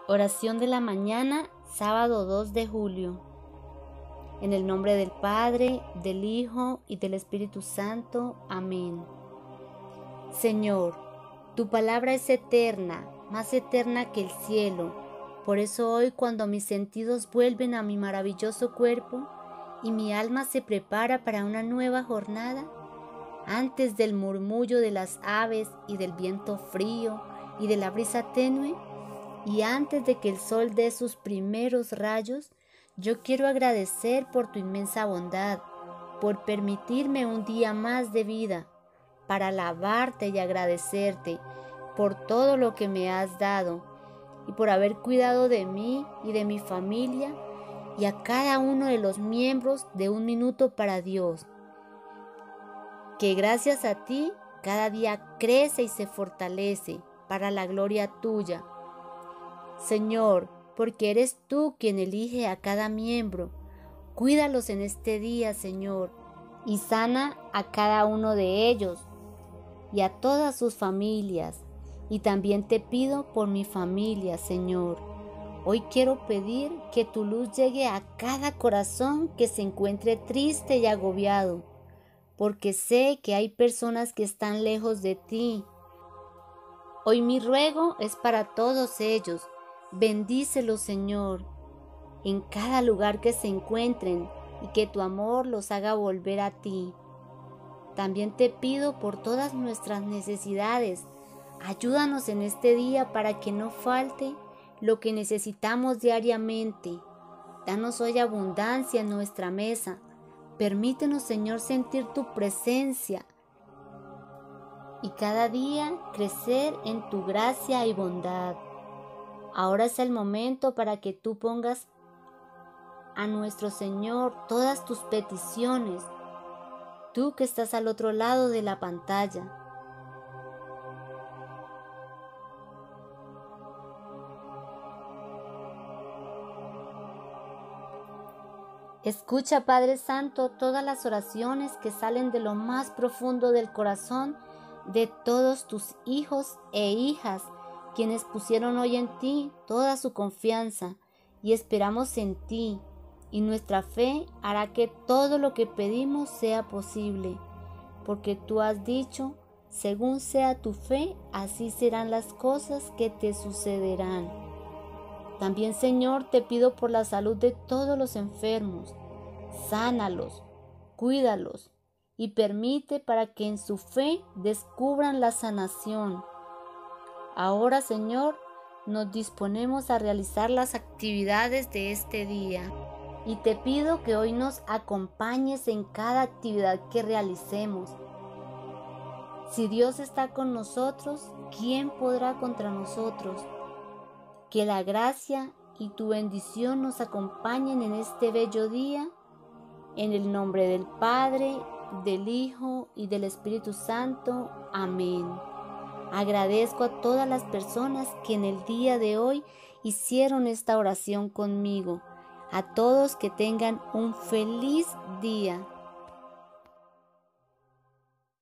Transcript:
Oración de la mañana, sábado 2 de julio. En el nombre del Padre, del Hijo y del Espíritu Santo. Amén. Señor, tu palabra es eterna, más eterna que el cielo. Por eso hoy, cuando mis sentidos vuelven a mi maravilloso cuerpo y mi alma se prepara para una nueva jornada, antes del murmullo de las aves y del viento frío y de la brisa tenue, y antes de que el sol dé sus primeros rayos, yo quiero agradecer por tu inmensa bondad, por permitirme un día más de vida, para alabarte y agradecerte por todo lo que me has dado y por haber cuidado de mí y de mi familia y a cada uno de los miembros de Un Minuto para Dios, que gracias a ti cada día crece y se fortalece para la gloria tuya. Señor, porque eres tú quien elige a cada miembro, cuídalos en este día, Señor, y sana a cada uno de ellos y a todas sus familias. Y también te pido por mi familia, Señor. Hoy quiero pedir que tu luz llegue a cada corazón que se encuentre triste y agobiado, porque sé que hay personas que están lejos de ti. Hoy mi ruego es para todos ellos. Bendícelos, Señor, en cada lugar que se encuentren y que tu amor los haga volver a ti. También te pido por todas nuestras necesidades. Ayúdanos en este día para que no falte lo que necesitamos diariamente. Danos hoy abundancia en nuestra mesa. Permítenos, Señor, sentir tu presencia y cada día crecer en tu gracia y bondad. Ahora es el momento para que tú pongas a nuestro Señor todas tus peticiones, tú que estás al otro lado de la pantalla. Escucha, Padre Santo, todas las oraciones que salen de lo más profundo del corazón de todos tus hijos e hijas, quienes pusieron hoy en ti toda su confianza y esperamos en ti, y nuestra fe hará que todo lo que pedimos sea posible, porque tú has dicho, según sea tu fe, así serán las cosas que te sucederán. También, Señor, te pido por la salud de todos los enfermos. Sánalos, cuídalos y permite para que en su fe descubran la sanación. Ahora, Señor, nos disponemos a realizar las actividades de este día y te pido que hoy nos acompañes en cada actividad que realicemos. Si Dios está con nosotros, ¿quién podrá contra nosotros? Que la gracia y tu bendición nos acompañen en este bello día, en el nombre del Padre, del Hijo y del Espíritu Santo. Amén. Agradezco a todas las personas que en el día de hoy hicieron esta oración conmigo. A todos que tengan un feliz día.